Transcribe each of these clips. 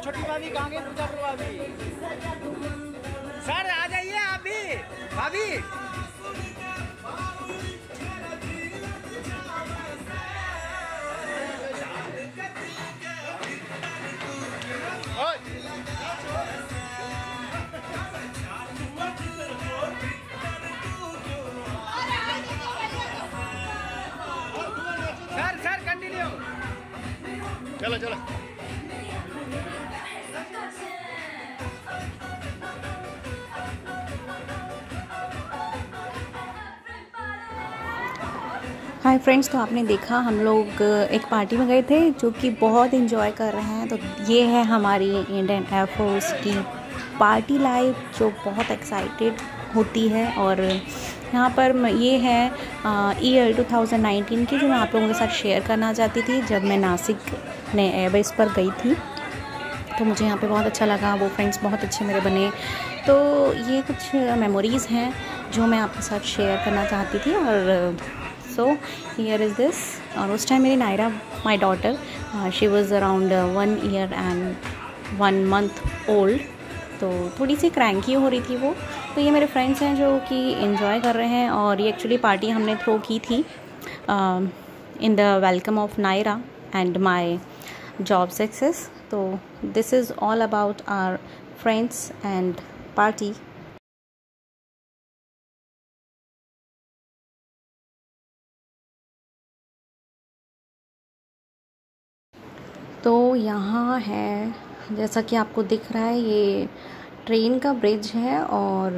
छोटी भाभी कहाँ गई? पूजा भाभी। सर आ जाइए आप भी भाभी। Sir sir continue. चलो चलो। हाय फ्रेंड्स, तो आपने देखा हम लोग एक पार्टी में गए थे जो कि बहुत इन्जॉय कर रहे हैं। तो ये है हमारी इंडियन एयरफोर्स की पार्टी लाइफ जो बहुत एक्साइटेड होती है। और यहाँ पर ये है ईयर 2019 की, जो मैं आप लोगों के साथ शेयर करना चाहती थी जब मैं नासिक ने एयरबेस पर गई थी। तो मुझे यहाँ पे बहुत अच्छा लगा, वो फ्रेंड्स बहुत अच्छे मेरे बने। तो ये कुछ मेमोरीज़ हैं जो मैं आपके साथ शेयर करना चाहती थी। और सो हियर इज़ दिस। और उस टाइम मेरी Naira, my daughter, she was around 1 year and 1 month old. तो थोड़ी सी क्रैंकी हो रही थी वो। तो ये मेरे फ्रेंड्स हैं जो कि इन्जॉय कर रहे हैं। और ये एक्चुअली पार्टी हमने थ्रो की थी in the welcome of Naira and my job success. तो this is all about our friends and party. तो यहाँ है, जैसा कि आपको दिख रहा है, ये ट्रेन का ब्रिज है। और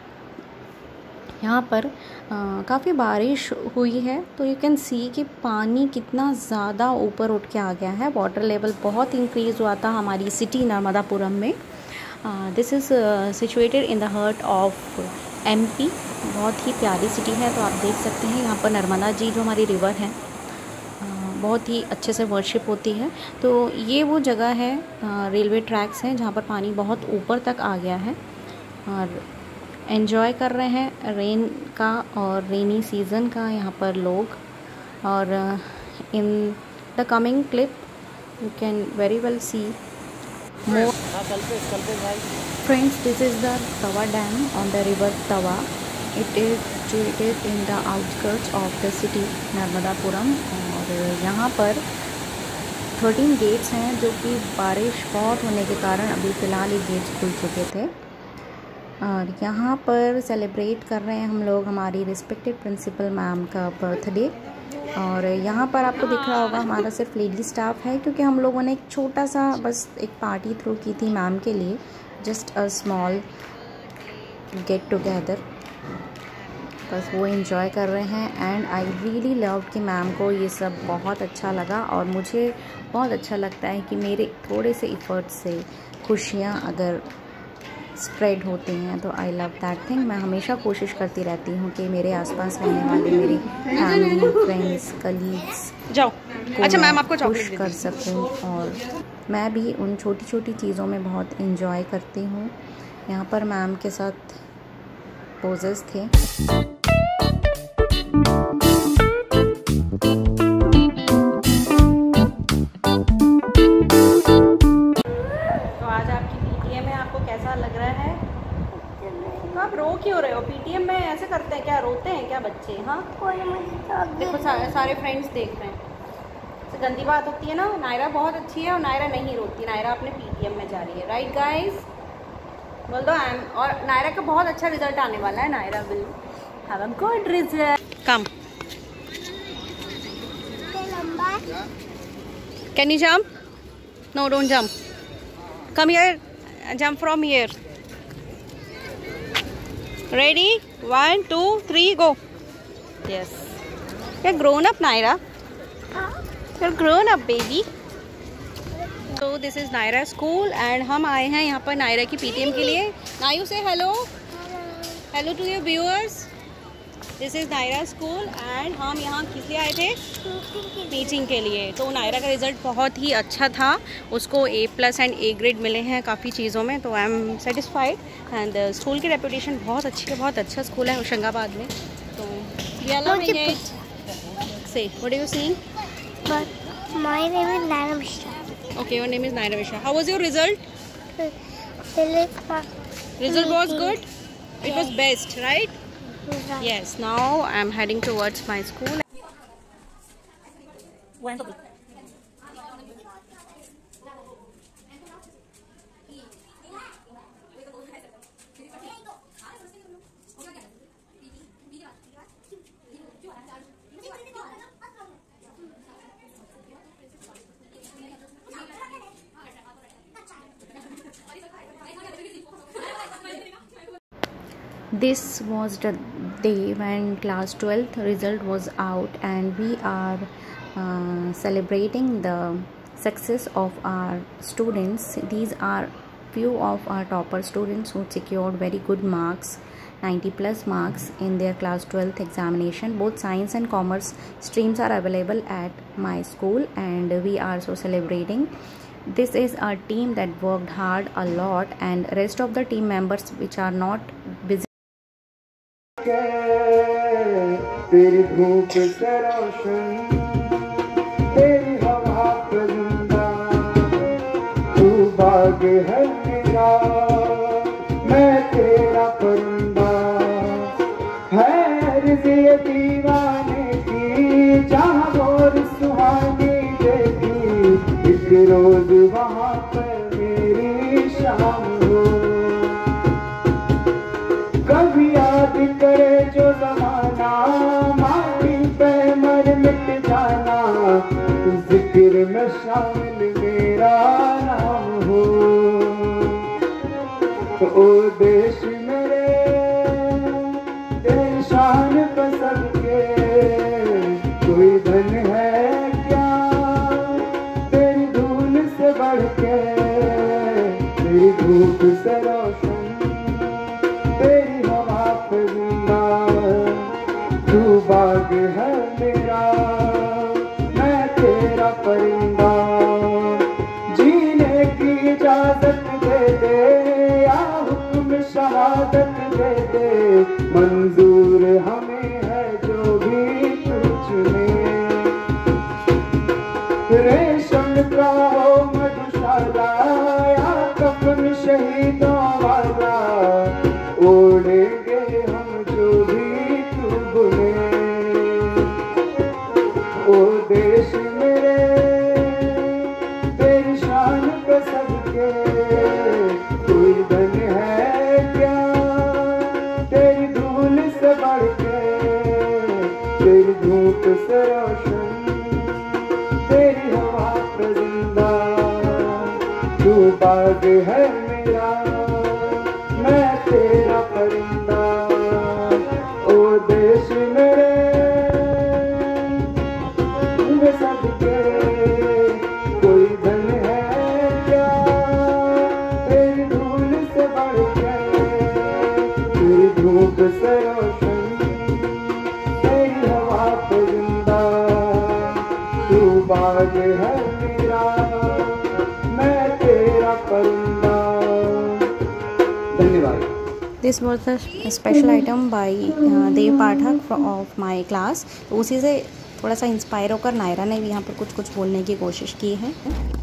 यहाँ पर काफ़ी बारिश हुई है, तो यू कैन सी कि पानी कितना ज़्यादा ऊपर उठ के आ गया है। वाटर लेवल बहुत इंक्रीज़ हुआ था हमारी सिटी नर्मदापुरम में। This is situated in the heart of MP। बहुत ही प्यारी सिटी है। तो आप देख सकते हैं यहाँ पर नर्मदा जी जो हमारी रिवर है, बहुत ही अच्छे से वर्शिप होती है। तो ये वो जगह है, रेलवे ट्रैक्स हैं जहाँ पर पानी बहुत ऊपर तक आ गया है। और एंजॉय कर रहे हैं रेन का और रेनी सीज़न का यहाँ पर लोग। और in the coming clip you can very well see more. Friends, this is the Tawa dam on the river Tawa. It is situated in the outskirts of the city Narmadapuram. और यहाँ पर 13 गेट्स हैं जो कि बारिश बहुत होने के कारण अभी फ़िलहाल ये गेट्स खुल चुके थे। और यहाँ पर सेलिब्रेट कर रहे हैं हम लोग हमारी रिस्पेक्टेड प्रिंसिपल मैम का बर्थडे। और यहाँ पर आपको दिख रहा होगा हमारा सिर्फ लेडी स्टाफ है, क्योंकि हम लोगों ने एक छोटा सा बस एक पार्टी थ्रो की थी मैम के लिए, just a small get together. बस वो एंजॉय कर रहे हैं। एंड आई रियली लव कि मैम को ये सब बहुत अच्छा लगा। और मुझे बहुत अच्छा लगता है कि मेरे थोड़े से इफ़र्ट्स से खुशियाँ अगर स्प्रेड होती हैं, तो आई लव दैट थिंग। मैं हमेशा कोशिश करती रहती हूँ कि मेरे आसपास रहने वाले मेरी फैमिली, फ्रेंड्स, कलीग्स जाओ। अच्छा मैम, आपको खुश कर सकूँ। और मैं भी उन छोटी छोटी चीज़ों में बहुत इंजॉय करती हूँ। यहाँ पर मैम के साथ पोजेस थे। कैसा लग रहा है? तो आप रो क्यों रहे हो? PTM में ऐसे करते हैं क्या? रोते हैं क्या बच्चे? हाँ, देखो सारे फ्रेंड्स देख रहे हैं। तो गंदी बात होती है ना। नायरा बहुत अच्छी है और नायरा नहीं रोती। नायरा अपने PTM में जा रही है। राइट गाइस, बोल दो। और नायरा का बहुत अच्छा रिजल्ट आने वाला है। Naira will have a good result. Come, can you jump? No, don't jump. Come here, jump from here. Ready? 1 2 3 go. Yes, you're grown up, Naira. You're grown up, baby. So this is Naira school and हम आए हैं यहाँ पर नायरा की PTM के लिए। नायू से hello. Hello to your viewers. This is Naira school and हम यहाँ किस लिए आए थे? मीटिंग के लिए। तो नायरा का रिज़ल्ट बहुत ही अच्छा था। उसको A+ एंड A ग्रेड मिले हैं काफ़ी चीज़ों में। तो I am satisfied. And school की रेपुटेशन बहुत अच्छी है, बहुत अच्छा स्कूल है होशंगाबाद में। तो से what are you saying? But my name is Naira Mishra. Okay, your name is Nairavisha. How was your result? Result was good? It was best, right? Yes. Now I am heading towards my school. This was the day when class 12th result was out, and we are celebrating the success of our students. These are few of our topper students who secured very good marks, 90 plus marks in their class 12th examination. Both science and commerce streams are available at my school, and we are so celebrating. This is a team that worked hard a lot, and rest of the team members which are not busy. तेरी धूप से रोशन, तेरी हवा परिंदा, तू बाग है मेरा, मैं तेरा परिंदा, है अर्ज़ ये दीवाने की, जहाँ और सुहानी देखी, एक रोज वहाँ पर मेरी शाम हो। कभी याद करे जो ज़माना, माटी पे मर मिट जाना, जिक्र में शामिल मेरा नाम हो। ओ देश मेरे, तेरी शान पे सबके, कोई धन है क्या तेरी धूल से बढ़ के, तेरी धूप से रोशन, तेरी हवा पे जिंदा, तू बाग है मेरा, मैं तेरा परिंदा। जीने की इजाजत दे दे या हुक्म शहादत दे दे, मंजूर हमें है जो भी तुझ में। रेशम का हो मधुशाला या कफन शहीदों वाला, ओढ़ेंगे हम जो भी तू बुने। ओ देश मेरे, तेरी शान पे सबके, कोई धन है क्या तेरी धूल से बढ़ के, तेरी धूप से रोशन, तेरी हवा पे जिंदा, तू बाग है मेरा, मैं तेरा परिंदा। ओ देश मेरे, सबके, कोई धन है क्या तेरी धूल से बढ़ के, तेरी धूप से रोशन, तेरी हवा पे जिंदा, तू बाग है मेरा, मैं तेरा परिंदा। धन्यवाद। This was the special item by Dev Pathak of my class. तो उसी से थोड़ा सा इंस्पायर होकर नायरा ने भी यहाँ पर कुछ बोलने की कोशिश की है।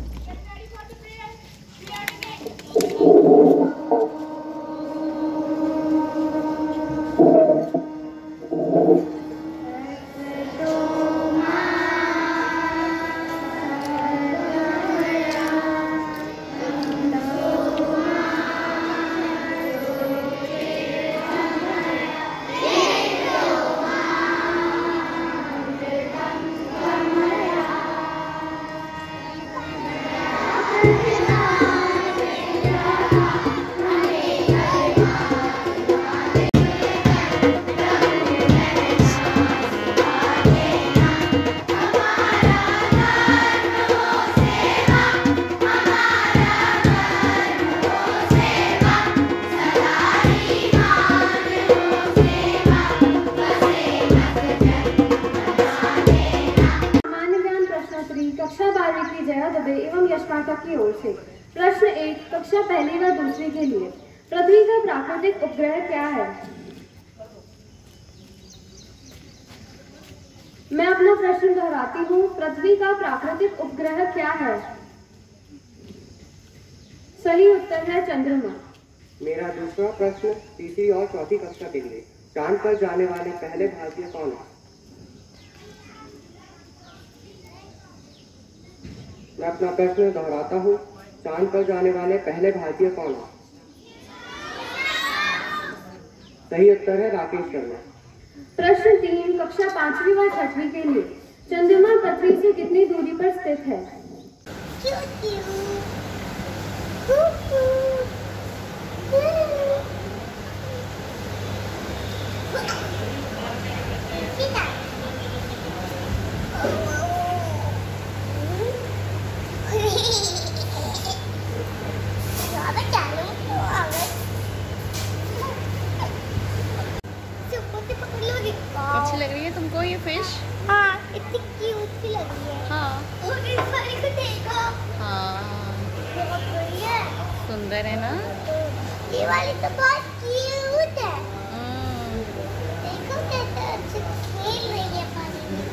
की ओर से। प्रश्न 1 कक्षा पहली व दूसरी के लिए, पृथ्वी का प्राकृतिक उपग्रह क्या है? मैं अपना प्रश्न दोहराती हूँ, पृथ्वी का प्राकृतिक उपग्रह क्या है? सही उत्तर है चंद्रमा। मेरा दूसरा प्रश्न तीसरी और चौथी कक्षा के लिए, चांद पर जाने वाले पहले भारतीय कौन है? मैं अपना प्रश्न दोहराता हूँ, चांद पर जाने वाले पहले भारतीय कौन है? सही उत्तर है राकेश शर्मा। प्रश्न 3 कक्षा 5वीं व 6वीं के लिए, चंद्रमा पृथ्वी से कितनी दूरी पर स्थित है? अच्छी लग रही है तुमको ये फिश? हाँ, इतनी क्यूट सी लग रही है। हाँ और इस वाली को देखो, हाँ, बहुत बढ़िया है। सुंदर है ना? ये वाली तो बहुत क्यूट है। हम्म। देखो कैसे अच्छे से खेल रही है पानी में।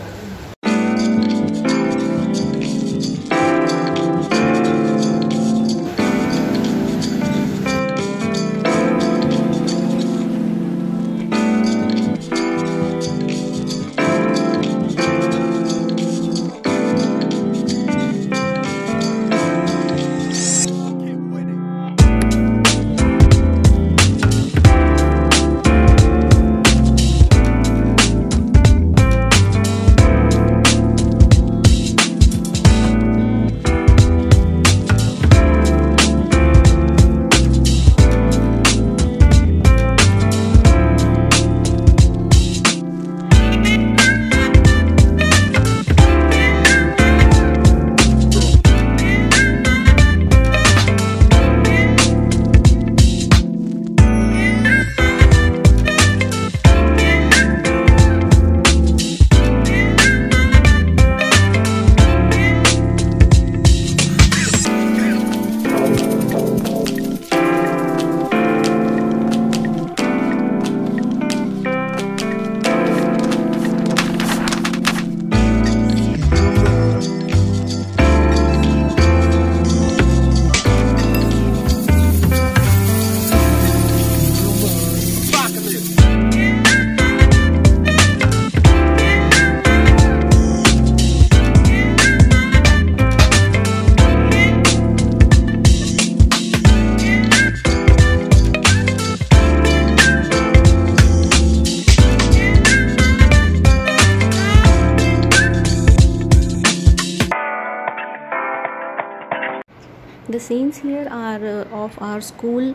The scenes here are of our school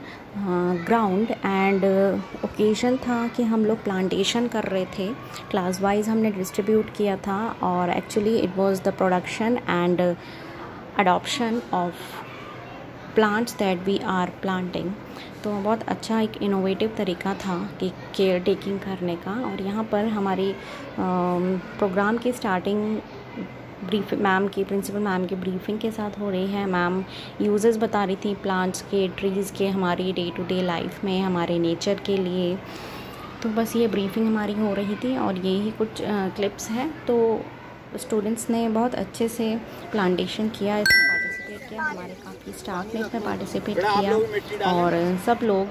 ground and occasion था कि हम लोग प्लांटेशन कर रहे थे, क्लास वाइज हमने डिस्ट्रीब्यूट किया था और actually it was the production and adoption of plants that we are planting. तो बहुत अच्छा एक इनोवेटिव तरीका था कि केयर टेकिंग करने का। और यहाँ पर हमारी प्रोग्राम की स्टार्टिंग ब्रीफ मैम की प्रिंसिपल मैम की ब्रीफिंग के साथ हो रही है। मैम यूजेस बता रही थी प्लांट्स के, ट्रीज़ के, हमारी डे टू डे लाइफ में, हमारे नेचर के लिए। तो बस ये ब्रीफिंग हमारी हो रही थी और ये ही कुछ क्लिप्स हैं। तो स्टूडेंट्स ने बहुत अच्छे से प्लांटेशन किया, इसमें पार्टिसिपेट किया, हमारे काफ़ी स्टाफ ने इसमें पार्टिसिपेट किया और सब लोग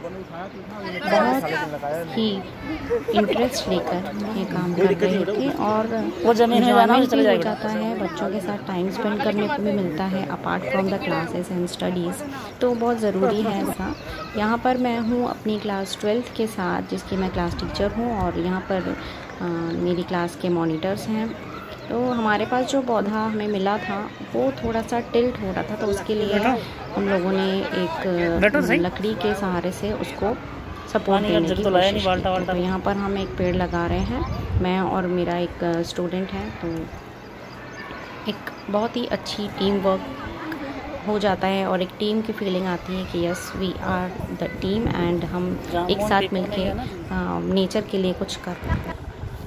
बहुत ही इंटरेस्ट लेकर ये काम कर रहे थे। और वो ज़मीन में जाना भी हो जाता है, बच्चों के साथ टाइम स्पेंड करने को भी मिलता है apart from the classes and studies. तो बहुत ज़रूरी है ऐसा। यहाँ पर मैं हूँ अपनी क्लास 12th के साथ, जिसकी मैं क्लास टीचर हूँ और यहाँ पर मेरी क्लास के मॉनिटर्स हैं। तो हमारे पास जो पौधा हमें मिला था वो थोड़ा सा टिल्ट हो रहा था, तो उसके लिए हम लोगों ने एक लकड़ी के सहारे से उसको सपोर्ट देने की कोशिश की। तो यहाँ पर हम एक पेड़ लगा रहे हैं, मैं और मेरा एक स्टूडेंट है। तो एक बहुत ही अच्छी टीम वर्क हो जाता है और एक टीम की फीलिंग आती है कि yes we are the team and हम एक साथ मिलके नेचर के लिए कुछ कर रहे हैं।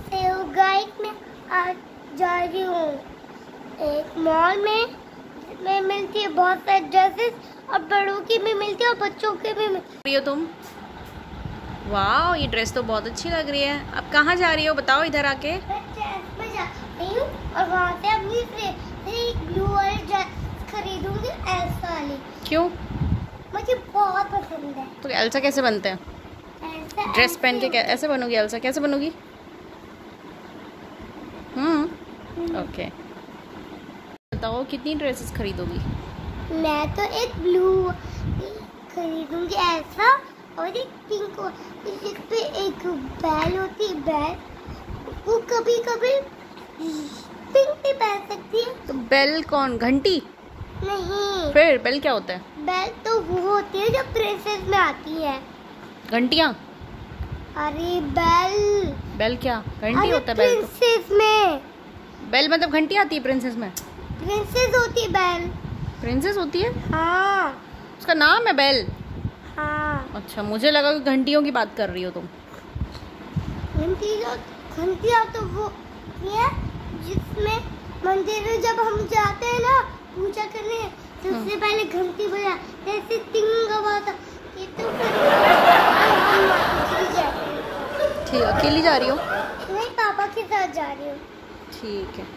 जा रही हूँ एक मॉल में मिलती है बहुत सारे ड्रेसेस और बड़ों की भी मिलती है और बच्चों के भी मिलती है। तुम वाह, ये ड्रेस तो बहुत अच्छी लग रही है। अब कहाँ जा रही हो बताओ इधर आके। मैं जा रही हूँ और वहाँ से अपनी एक ब्लू वाली ड्रेस खरीदूंगी, ऐसा वाली। क्यों? बनोगे? एल्सा कैसे बनते हैं? ड्रेस पहन के ऐसे बनोगी? एल्सा कैसे बनोगी? ओके। बताओ कितनी ड्रेसेस खरीदोगी? मैं तो एक ब्लू खरीदूंगी ऐसा, और एक पिंक, इस पे एक बैल होती है, बैल वो कभी कभी पिंक भी पहन सकती है। तो बेल कौन? घंटी? नहीं, फिर बेल क्या होता है? बैल तो वो होती है जो प्रिंसेस में आती है। घंटियाँ? अरे बैल, बेल क्या? घंटी अरे होता है बेल तो। प्रिंसेस में, बेल मतलब घंटी आती है प्रिंसेस में? प्रिंसेस होती है बैल। प्रिंसेस होती है? हाँ उसका नाम है बेल? हाँ, अच्छा, मुझे लगा कि घंटियों की बात कर रही हो तुम। घंटियाँ तो वो है जिसमें मंदिर में जब हम जाते हैं ना पूजा करने, सबसे पहले घंटी बजा, जैसे टिंग आवाज़, ये तो ठीक, अकेली जा रही हो? नहीं, पापा के साथ जा रही हूँ। ठीक है।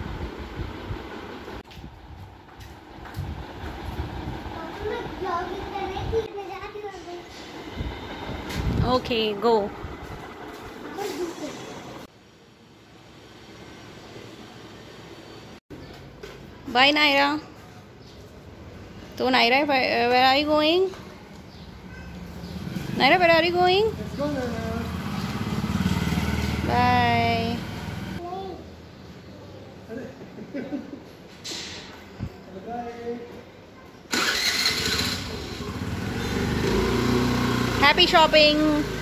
मैं ब्लॉगिंग कर रही थी, मैं जाती हूँ। Okay, go. बाय नायरा। तो Naira, where are you going? Naira, where are you going? Bye. Happy shopping.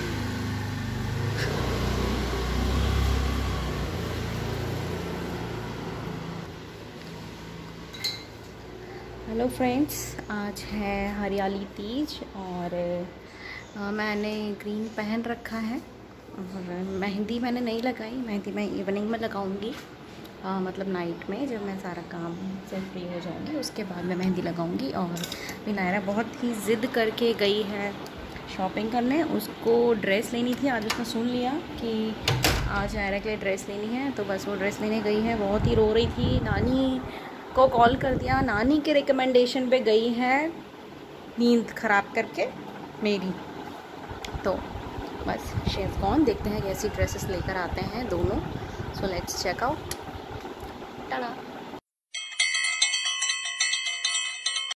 Hello friends, आज है हरियाली तीज और मैंने ग्रीन पहन रखा है और मेहंदी मैंने नहीं लगाई। मेहंदी मैं इवनिंग में लगाऊंगी, मतलब नाइट में जब मैं सारा काम से फ्री हो जाऊंगी उसके बाद मैं मेहंदी लगाऊंगी। और नायरा बहुत ही ज़िद करके गई है शॉपिंग करने, उसको ड्रेस लेनी थी। आज उसने सुन लिया कि आज नायरा के लिए ड्रेस लेनी है, तो बस वो ड्रेस लेने गई है। बहुत ही रो रही थी, नानी को कॉल कर दिया, नानी के रिकमेंडेशन पे गई है नींद ख़राब करके मेरी। तो बस शी इज़ गॉन। देखते हैं कैसी ड्रेसेस लेकर आते हैं दोनों। So let's check out. Tata.